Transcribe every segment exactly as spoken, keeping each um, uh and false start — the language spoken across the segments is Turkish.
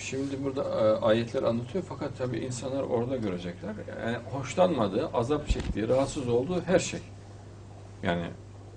Şimdi burada e, ayetler anlatıyor fakat tabii insanlar orada görecekler. Yani hoşlanmadığı, azap çektiği, rahatsız olduğu her şey. Yani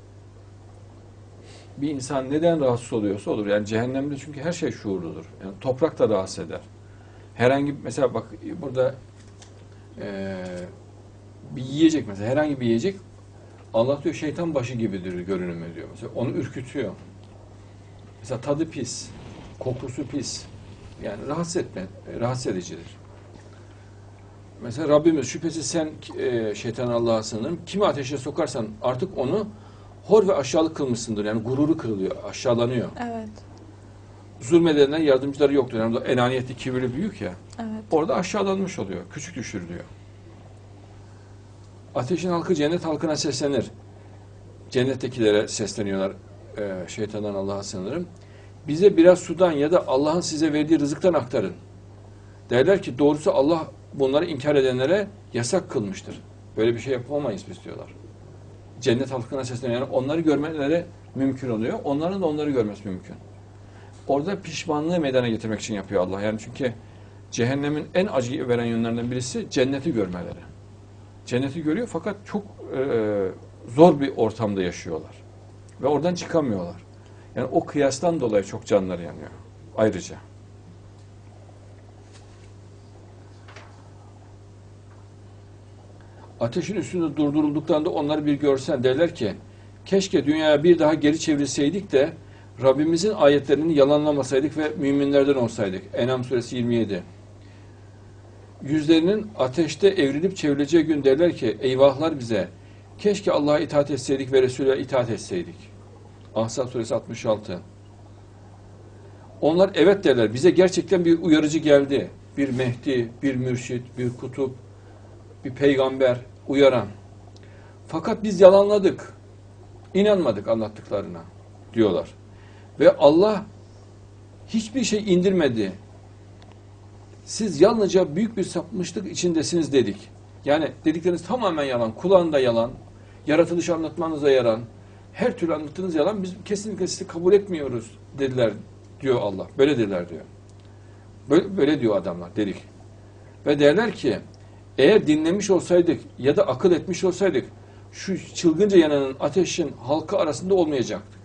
bir insan neden rahatsız oluyorsa olur. Yani cehennemde çünkü her şey şuurludur. Yani toprak da rahatsız eder. Herhangi mesela bak burada e, bir yiyecek mesela herhangi bir yiyecek Allah diyor şeytan başı gibidir görünümü diyor. Mesela onu ürkütüyor. Mesela tadı pis, kokusu pis. Yani rahatsız etme, rahatsız edicidir. Mesela Rabbimiz şüphesiz sen e, şeytan Allah'a sığınırım. Kimi ateşe sokarsan artık onu hor ve aşağılık kılmışsındır. Yani gururu kırılıyor, aşağılanıyor. Evet. Zulmedenler yardımcıları yoktur. Yani enaniyetli, kibirli büyük ya. Evet. Orada aşağılanmış oluyor, küçük düşürülüyor. Ateşin halkı cennet halkına seslenir. Cennettekilere sesleniyorlar. E, şeytandan Allah'a sığınırım. Bize biraz sudan ya da Allah'ın size verdiği rızıktan aktarın. Derler ki doğrusu Allah bunları inkar edenlere yasak kılmıştır. Böyle bir şey yapamayız biz diyorlar. Cennet halkına sesleniyor. Yani onları görmeleri mümkün oluyor. Onların da onları görmesi mümkün. Orada pişmanlığı meydana getirmek için yapıyor Allah. Yani çünkü cehennemin en acı veren yönlerinden birisi cenneti görmeleri. Cenneti görüyor fakat çok e, zor bir ortamda yaşıyorlar. Ve oradan çıkamıyorlar. Yani o kıyastan dolayı çok canları yanıyor. Ayrıca. Ateşin üstünde durdurulduklarında onları bir görsen derler ki keşke dünyaya bir daha geri çevirseydik de Rabbimizin ayetlerini yalanlamasaydık ve müminlerden olsaydık. En'am suresi yirmi yedi. Yüzlerinin ateşte evrilip çevrileceği gün derler ki eyvahlar bize keşke Allah'a itaat etseydik ve Resul'e itaat etseydik. Ahzab suresi altmış altı. Onlar evet derler. Bize gerçekten bir uyarıcı geldi. Bir Mehdi, bir mürşit, bir kutup, bir peygamber uyaran. Fakat biz yalanladık. İnanmadık anlattıklarına diyorlar. Ve Allah hiçbir şey indirmedi. Siz yalnızca büyük bir sapmışlık içindesiniz dedik. Yani dedikleriniz tamamen yalan. Kulağında yalan. Yaratılış anlatmanız da yalan. Her türlü anlattığınız yalan. Biz kesinlikle sizi kabul etmiyoruz dediler diyor Allah. Böyle dediler diyor. Böyle, böyle diyor adamlar dedik. Ve derler ki eğer dinlemiş olsaydık ya da akıl etmiş olsaydık şu çılgınca yananın ateşin halkı arasında olmayacaktık.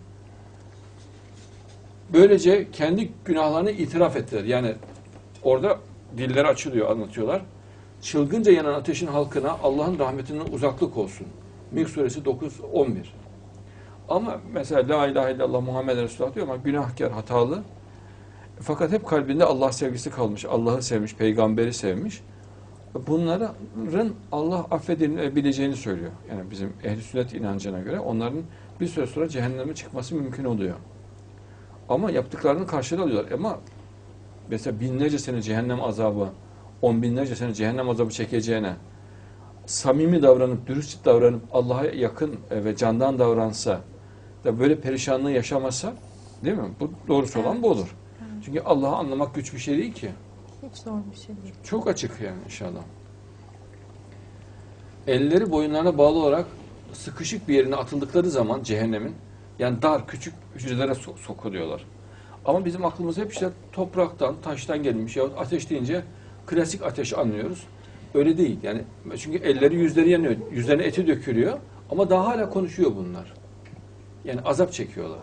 Böylece kendi günahlarını itiraf ettiler. Yani orada dilleri açılıyor, anlatıyorlar. Çılgınca yanan ateşin halkına Allah'ın rahmetinden uzaklık olsun. Mülk suresi dokuz on bir. Ama mesela la ilahe illallah Muhammed Resulullah diyor ama günahkar, hatalı. Fakat hep kalbinde Allah sevgisi kalmış. Allah'ı sevmiş, peygamberi sevmiş. Bunların Allah affedilebileceğini söylüyor. Yani bizim ehl-i sünnet inancına göre onların bir süre sonra cehenneme çıkması mümkün oluyor. Ama yaptıklarının karşılığı alıyorlar. Ama mesela binlerce sene cehennem azabı, on binlerce sene cehennem azabı çekeceğine samimi davranıp, dürüst davranıp Allah'a yakın ve candan davransa da böyle perişanlığı yaşamasa, değil mi? Bu doğrusu olan Evet. bu olur. Evet. Çünkü Allah'ı anlamak güç bir şey değil ki. Hiç zor bir şey değil. Çok açık yani inşallah. Elleri boyunlarına bağlı olarak sıkışık bir yerine atıldıkları zaman cehennemin, yani dar, küçük hücrelere so sokuluyorlar. Ama bizim aklımız hep işte topraktan, taştan gelmiş yahut ateş deyince klasik ateş anlıyoruz. Öyle değil. Yani çünkü elleri, yüzleri yanıyor. Yüzlerine eti dökülüyor. Ama daha hala konuşuyor bunlar. Yani azap çekiyorlar.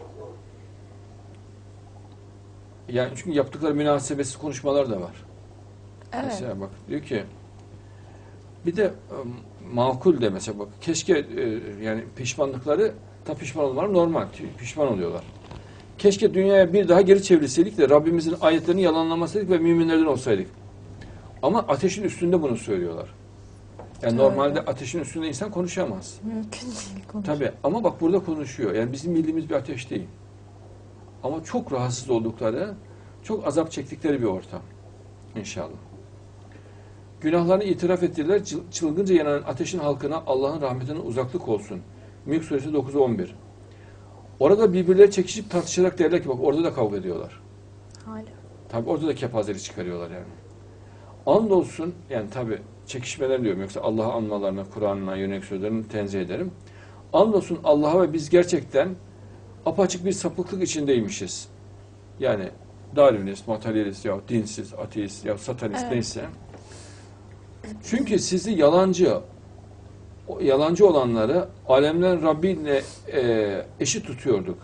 Yani çünkü yaptıkları münasebetsiz konuşmalar da var. Evet. Mesela bak diyor ki bir de makul de mesela bak keşke e, yani pişmanlıkları da pişman olmaları normal. Pişman oluyorlar. Keşke dünyaya bir daha geri çevrilseydik de Rabbimizin ayetlerini yalanlamasaydık ve müminlerden olsaydık. Ama ateşin üstünde bunu söylüyorlar. Yani Tabii. normalde ateşin üstünde insan konuşamaz. Mümkün değil konuş. Tabii ama bak burada konuşuyor. Yani bizim bildiğimiz bir ateş değil. Ama çok rahatsız oldukları, çok azap çektikleri bir ortam. İnşallah. Günahlarını itiraf ettiler. Çılgınca yanan ateşin halkına Allah'ın rahmetinden uzaklık olsun. Mülk suresi dokuz on bir. Orada birbirleri çekişip tartışarak derler ki bak orada da kavga ediyorlar. Hala. Tabii orada da kepazelik çıkarıyorlar yani. Andolsun yani tabii çekişmeler diyorum yoksa Allah'ı anmalarına, Kur'an'ına yönelik sözlerini tenzih ederim. Andolsun Allah'a ve biz gerçekten apaçık bir sapıklık içindeymişiz. Yani Darwinist, materyalist ya dinsiz, ateist ya satanist Evet. neyse. Çünkü sizi yalancı, o yalancı olanları alemlerin Rabbi ile e, eşit tutuyorduk.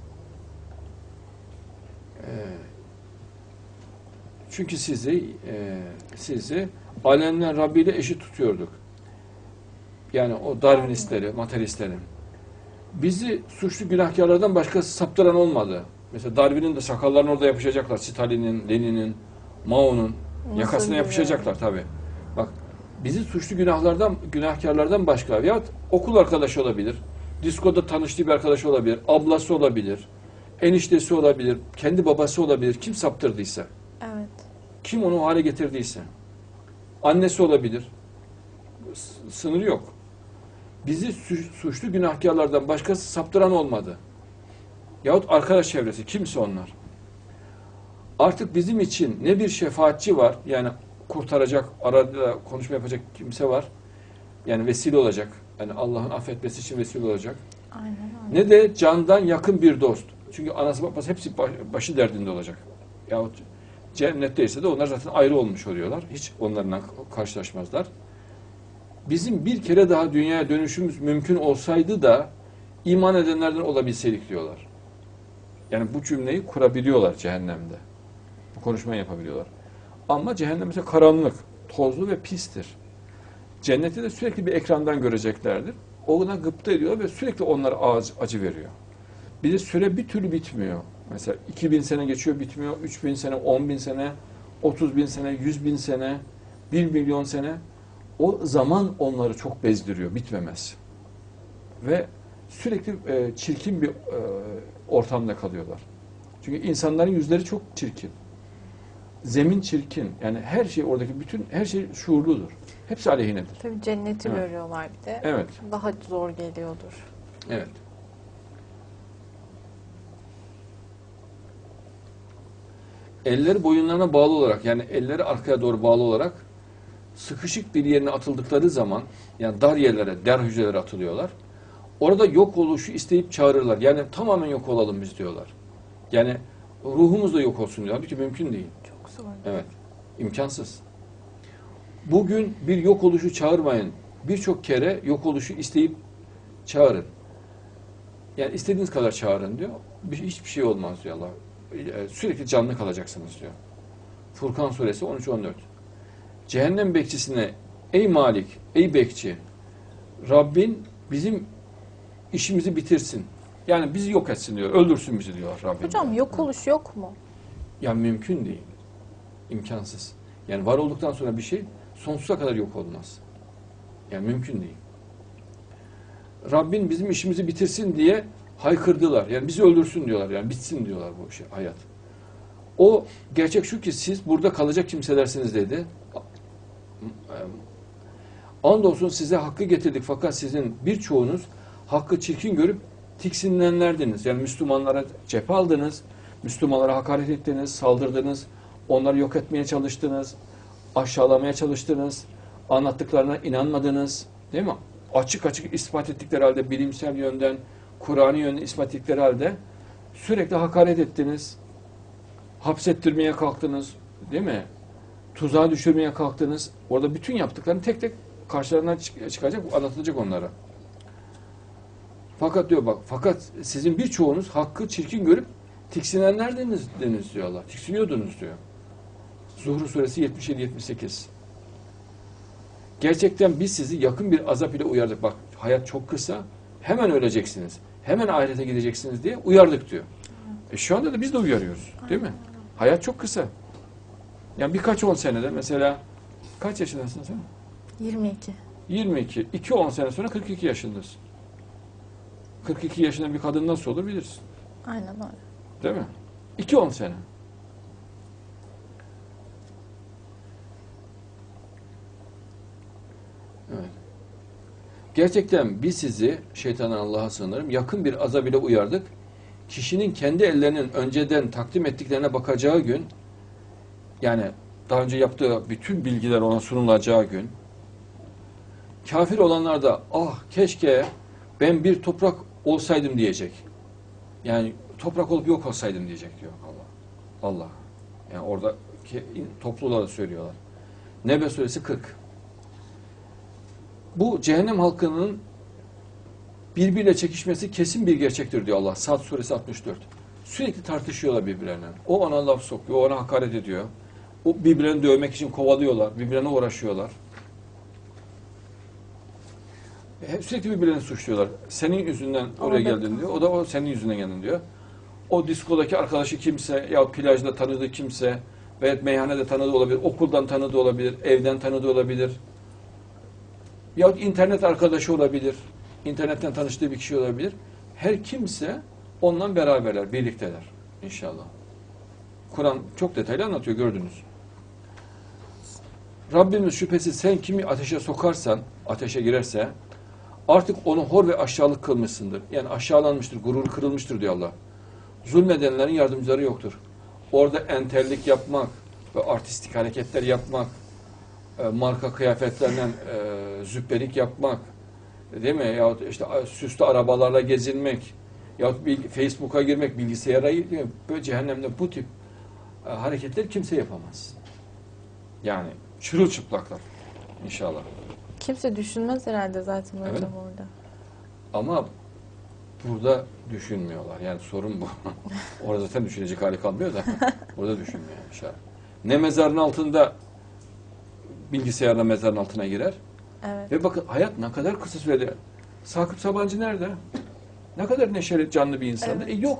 E, çünkü sizi e, sizi alemlerin Rabbi ile eşit tutuyorduk. Yani o Darwinistleri, materyalistleri. Bizi suçlu günahkarlardan başkası saptıran olmadı. Mesela Darwin'in de sakallarını orada yapışacaklar. Stalin'in, Lenin'in, Mao'nun Nasıl yakasına güzel. yapışacaklar tabii. Bak, bizi suçlu günahlardan, günahkarlardan başka veyahut okul arkadaşı olabilir, diskoda tanıştığı bir arkadaş olabilir, ablası olabilir, eniştesi olabilir, kendi babası olabilir. Kim saptırdıysa, Evet. kim onu o hale getirdiyse, annesi olabilir. S- sınırı yok. Bizi su- suçlu günahkarlardan başkası saptıran olmadı. Yahut arkadaş çevresi, kimse onlar. Artık bizim için ne bir şefaatçi var, yani kurtaracak, arada konuşma yapacak kimse var, yani vesile olacak, yani Allah'ın affetmesi için vesile olacak. Aynen öyle. Ne de candan yakın bir dost. Çünkü anası babası hepsi baş- başı derdinde olacak. Yahut cennetteyse de onlar zaten ayrı olmuş oluyorlar. Hiç onlarla karşılaşmazlar. Bizim bir kere daha dünyaya dönüşümüz mümkün olsaydı da iman edenlerden olabilseydik diyorlar. Yani bu cümleyi kurabiliyorlar cehennemde. Bu konuşmayı yapabiliyorlar. Ama cehennem ise karanlık, tozlu ve pistir. Cennette de sürekli bir ekrandan göreceklerdir. Ona gıpta ediyor ve sürekli onlara acı, acı veriyor. Bir de süre bir türlü bitmiyor. Mesela iki bin sene geçiyor bitmiyor, üç bin sene, on bin sene, otuz bin sene, yüz bin sene, bir milyon sene. O zaman onları çok bezdiriyor, bitmemez. Ve sürekli e, çirkin bir e, ortamda kalıyorlar. Çünkü insanların yüzleri çok çirkin. Zemin çirkin. Yani her şey oradaki bütün her şey şuurludur. Hepsi aleyhinedir. Tabii cenneti Evet. görüyorlar bir de. Evet. Daha zor geliyordur. Evet. Elleri boyunlarına bağlı olarak, yani elleri arkaya doğru bağlı olarak sıkışık bir yerine atıldıkları zaman, yani dar yerlere, dar hücrelere atılıyorlar. Orada yok oluşu isteyip çağırırlar. Yani tamamen yok olalım biz diyorlar. Yani ruhumuz da yok olsun diyorlar. Halbuki mümkün değil. Çok zor. Evet. İmkansız. Bugün bir yok oluşu çağırmayın. Birçok kere yok oluşu isteyip çağırın. Yani istediğiniz kadar çağırın diyor. Bir, hiçbir şey olmaz diyor Allah. Ee, Sürekli canlı kalacaksınız diyor. Furkan suresi on üç on dört. Cehennem bekçisine ey Malik, ey bekçi, Rabbin bizim işimizi bitirsin. Yani bizi yok etsin diyor. Öldürsün bizi diyor Rabbim. Hocam diyor. yok oluş yok mu? Yani mümkün değil. İmkansız. Yani var olduktan sonra bir şey sonsuza kadar yok olmaz. Yani mümkün değil. Rabbin bizim işimizi bitirsin diye haykırdılar. Yani bizi öldürsün diyorlar. Yani bitsin diyorlar bu şey, hayat. O gerçek şu ki siz burada kalacak kimselersiniz dedi. Andolsun size hakkı getirdik fakat sizin birçoğunuz hakkı çirkin görüp tiksinenlerdiniz. Yani Müslümanlara cephe aldınız, Müslümanlara hakaret ettiniz, saldırdınız, onları yok etmeye çalıştınız, aşağılamaya çalıştınız, anlattıklarına inanmadınız, değil mi? Açık açık ispat ettikleri halde, bilimsel yönden, Kur'an'ı yönden ispat ettikleri halde sürekli hakaret ettiniz, hapsettirmeye kalktınız, değil mi? Tuzağa düşürmeye kalktınız. Orada bütün yaptıklarını tek tek karşılarına çıkacak, anlatılacak onlara. Fakat diyor bak, fakat sizin birçoğunuz hakkı çirkin görüp tiksinenlerdeniz deniz diyor Allah. Tiksiniyordunuz diyor. Zuhru suresi yetmiş yedi yetmiş sekiz. Gerçekten biz sizi yakın bir azap ile uyardık. Bak hayat çok kısa. Hemen öleceksiniz. Hemen ahirete gideceksiniz diye uyardık diyor. E şu anda da biz de uyarıyoruz. Değil mi? Hayat çok kısa. Yani birkaç on senede mesela kaç yaşındasın sen? yirmi iki. yirmi iki. iki on sene sonra kırk iki yaşındasın. kırk iki yaşında bir kadın nasıl olur bilirsin. Aynen öyle. Değil mi? iki on sene. Evet. Gerçekten biz sizi, şeytandan Allah'a sığınırım, yakın bir azab ile uyardık. Kişinin kendi ellerinin önceden takdim ettiklerine bakacağı gün, yani daha önce yaptığı bütün bilgiler ona sunulacağı gün, kafir olanlar da ah keşke ben bir toprak olsaydım diyecek. Yani toprak olup yok olsaydım diyecek diyor Allah. Allah. Yani oradaki topluluğa da söylüyorlar. Nebe suresi kırk. Bu cehennem halkının birbiriyle çekişmesi kesin bir gerçektir diyor Allah. Sad suresi altmış dört. Sürekli tartışıyorlar birbirlerine. O ona laf sokuyor, o ona hakaret ediyor. O birbirlerini dövmek için kovalıyorlar, birbirlerine uğraşıyorlar. Hep sürekli birbirlerini suçluyorlar. Senin yüzünden oraya geldin diyor. O da o senin yüzünden geldin diyor. O diskodaki arkadaşı kimse ya plajda tanıdığı kimse veya meyhanede tanıdığı olabilir, okuldan tanıdığı olabilir, evden tanıdığı olabilir. Yahut internet arkadaşı olabilir. İnternetten tanıştığı bir kişi olabilir. Her kimse onunla beraberler, birlikteler inşallah. Kur'an çok detaylı anlatıyor, gördünüz. Rabbimiz şüphesiz sen kimi ateşe sokarsan, ateşe girerse artık onu hor ve aşağılık kılmışsındır. Yani aşağılanmıştır, gururu kırılmıştır diyor Allah. Zulmedenlerin yardımcıları yoktur. Orada entellik yapmak ve artistik hareketler yapmak, e, marka kıyafetlerle e, züppelik yapmak, değil mi? Yahut işte süslü arabalarla gezinmek, yahut bir Facebook'a girmek, bilgisayara girmek, böyle cehennemde bu tip e, hareketler kimse yapamaz. Yani çırılçıplaklar inşallah. Kimse düşünmez herhalde zaten hocam Evet. orada. Ama burada düşünmüyorlar. Yani sorun bu. Orada zaten düşünecek hali kalmıyor da burada düşünmüyor inşallah. Ne mezarın altında bilgisayarla mezarın altına girer. Evet. Ve bakın hayat ne kadar kısa sürede. Sakıp Sabancı nerede? Ne kadar neşeli, canlı bir insandı. Evet. E yok.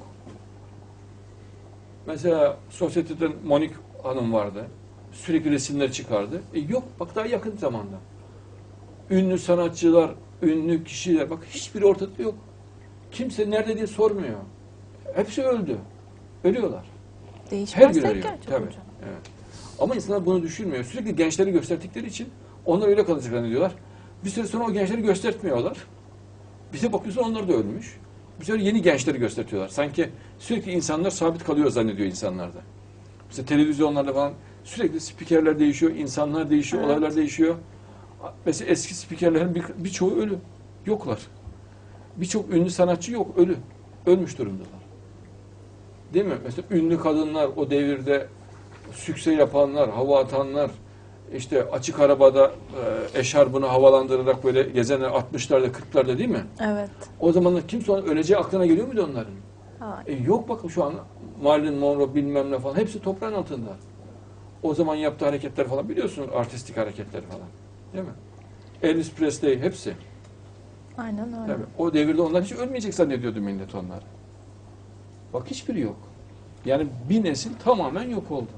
Mesela sosyeteden Monik Hanım vardı. Sürekli resimler çıkardı. E yok. Bak daha yakın zamanda. Ünlü sanatçılar, ünlü kişiler. Bak hiçbiri ortada yok. Kimse nerede diye sormuyor. Hepsi öldü. Ölüyorlar. Her gün Değişmezsek ölüyor. gerçek Tabii. hocam. Evet. Ama insanlar bunu düşünmüyor. Sürekli gençleri gösterdikleri için onlar öyle kalacak zannediyorlar. Bir süre sonra o gençleri göstertmiyorlar. Bize bakıyorsun onlar da ölmüş. Bir süre yeni gençleri gösteriyorlar. Sanki sürekli insanlar sabit kalıyor zannediyor insanlarda. Mesela televizyonlarda falan sürekli spikerler değişiyor, insanlar değişiyor, Evet. olaylar değişiyor. Mesela eski spikerlerin bir- birçoğu ölü. Yoklar. Birçok ünlü sanatçı yok, ölü. Ölmüş durumdalar. Değil mi? Mesela ünlü kadınlar o devirde sükse yapanlar, hava atanlar, işte açık arabada e, eşarbını havalandırarak böyle gezenler altmışlarda, kırklarda değil mi? Evet. O zamanlar kimse onun öleceği aklına geliyor muydu onların? Ha, E yok bakın şu an Marilyn Monroe bilmem ne falan hepsi toprağın altında. O zaman yaptığı hareketler falan biliyorsunuz artistik hareketler falan. Değil mi? Elvis Presley hepsi. aynen öyle. Tabii. O devirde onlar hiç ölmeyecek zannediyordu millet onlar. Bak hiçbiri yok. Yani bir nesil tamamen yok oldu.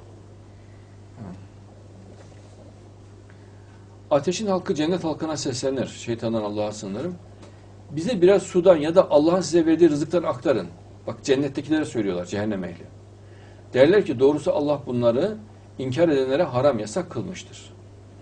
Ateşin halkı cennet halkına seslenir. Şeytandan Allah'a sığınırım. Bize biraz sudan ya da Allah'ın size verdiği rızıktan aktarın. Bak cennettekilere söylüyorlar cehennem ehli. Derler ki doğrusu Allah bunları inkar edenlere haram yasak kılmıştır.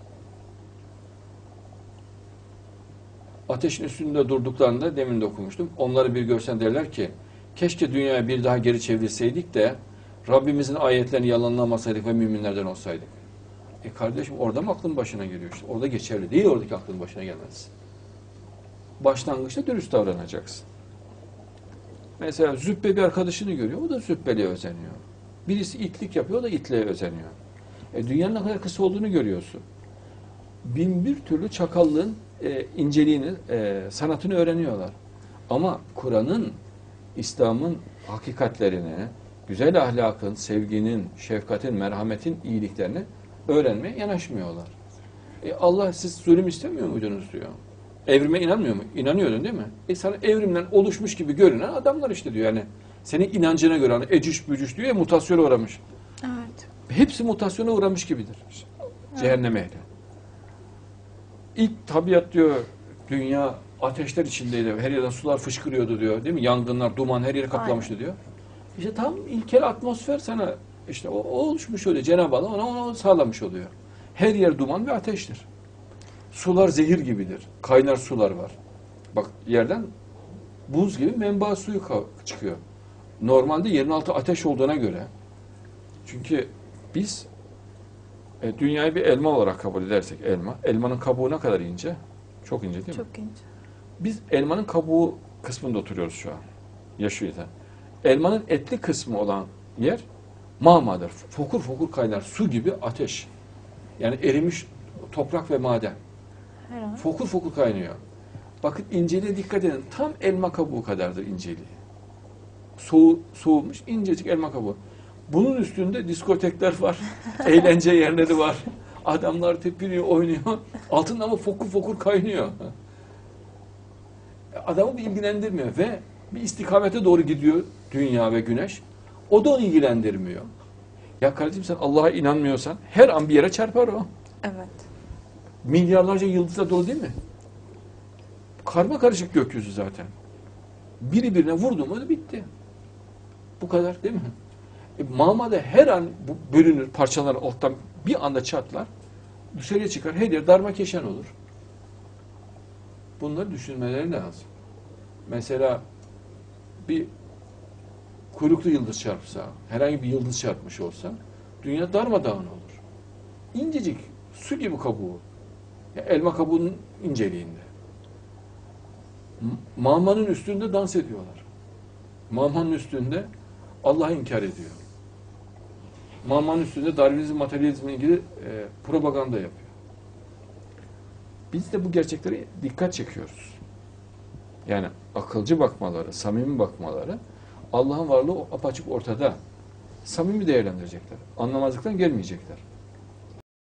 Ateşin üstünde durduklarında demin de okumuştum. Onları bir görsen derler ki keşke dünyaya bir daha geri çevrilseydik de Rabbimizin ayetlerini yalanlamasaydık ve müminlerden olsaydık. E kardeşim orada mı aklın başına geliyor işte? Orada geçerli değil, oradaki aklın başına gelmez. Başlangıçta dürüst davranacaksın. Mesela züppe bir arkadaşını görüyor, o da züppeliğe özeniyor. Birisi itlik yapıyor, o da itliğe özeniyor. E dünyanın ne kadar kısa olduğunu görüyorsun. Bin bir türlü çakallığın e, inceliğini, e, sanatını öğreniyorlar. Ama Kur'an'ın, İslam'ın hakikatlerini, güzel ahlakın, sevginin, şefkatin, merhametin iyiliklerini öğrenmeye yanaşmıyorlar. E Allah siz zulüm istemiyor muydunuz diyor. Evrime inanmıyor mu? İnanıyordun değil mi? E sana evrimden oluşmuş gibi görünen adamlar işte diyor. Yani senin inancına göre hani ecüş bücüş diyor ya mutasyona uğramış. Evet. Hepsi mutasyona uğramış gibidir. Cehennem ehli. İlk tabiat diyor dünya ateşler içindeydi. Her yerden sular fışkırıyordu diyor. Değil mi? Yangınlar, duman her yeri kaplamıştı Aynen. diyor. İşte tam ilkel atmosfer sana işte o, o oluşmuş oluyor. Cenab-ı Allah ona, onu sağlamış oluyor. Her yer duman ve ateştir. Sular zehir gibidir. Kaynar sular var. Bak yerden buz gibi menba suyu çıkıyor. Normalde yerin altı ateş olduğuna göre çünkü biz e, dünyayı bir elma olarak kabul edersek elma, elmanın kabuğu ne kadar ince? Çok ince değil mi? Çok ince. Biz elmanın kabuğu kısmında oturuyoruz şu an. Yaşıyla. Elmanın etli kısmı olan yer Mağmadır. Fokur fokur kaynar. Su gibi ateş. Yani erimiş toprak ve maden. Her an. Fokur fokur kaynıyor. Bakın inceliğe dikkat edin. Tam elma kabuğu kadardır inceliği. Soğu, soğumuş incecik elma kabuğu. Bunun üstünde diskotekler var. Eğlence yerleri var. Adamlar tepiniyor, oynuyor. Altında ama fokur fokur kaynıyor. Adamı bir ilgilendirmiyor ve bir istikamete doğru gidiyor dünya ve güneş. O da onu ilgilendirmiyor. Ya kardeşim sen Allah'a inanmıyorsan her an bir yere çarpar o. Evet. Milyarlarca yıldızla dolu değil mi? Karma karışık gökyüzü zaten. Biri birine vurdu mu bitti. Bu kadar değil mi? E, Mağmada her an bu bölünür, parçalanır, alttan bir anda çatlar. Dışarıya çıkar, her yer darmakeşen olur. Bunları düşünmeleri lazım. Mesela bir kuyruklu yıldız çarpsa, herhangi bir yıldız çarpmış olsa dünya darmadağın olur. İncecik, su gibi kabuğu. Ya elma kabuğunun inceliğinde. Mağmanın üstünde dans ediyorlar. Mağmanın üstünde Allah'ı inkar ediyor. Mağmanın üstünde Darwinizm, materyalizmle ilgili e, propaganda yapıyor. Biz de bu gerçeklere dikkat çekiyoruz. Yani akılcı bakmaları, samimi bakmaları, Allah'ın varlığı apaçık ortada. Samimi değerlendirecekler. Anlamazlıktan gelmeyecekler.